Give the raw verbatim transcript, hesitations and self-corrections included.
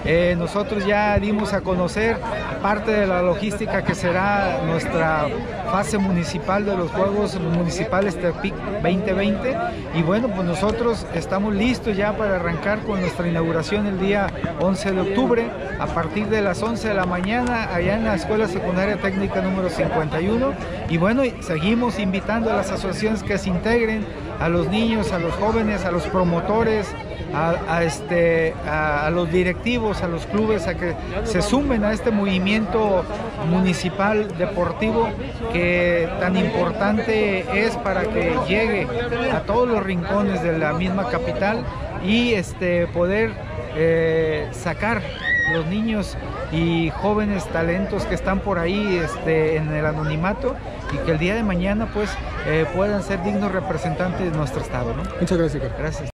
Eh, nosotros ya dimos a conocer parte de la logística que será nuestra fase municipal de los Juegos Municipales Tepic veinte veinte, y bueno, pues nosotros estamos listos ya para arrancar con nuestra inauguración el día once de octubre a partir de las once de la mañana allá en la Escuela Secundaria Técnica número cincuenta y uno, y bueno, seguimos invitando a las asociaciones que se integren, a los niños, a los jóvenes, a los promotores, A, a, este, a, a los directivos, a los clubes, a que se sumen a este movimiento municipal deportivo que tan importante es para que llegue a todos los rincones de la misma capital y este, poder eh, sacar los niños y jóvenes talentos que están por ahí este, en el anonimato, y que el día de mañana pues eh, puedan ser dignos representantes de nuestro estado, ¿no? Muchas gracias, Carlos. Gracias.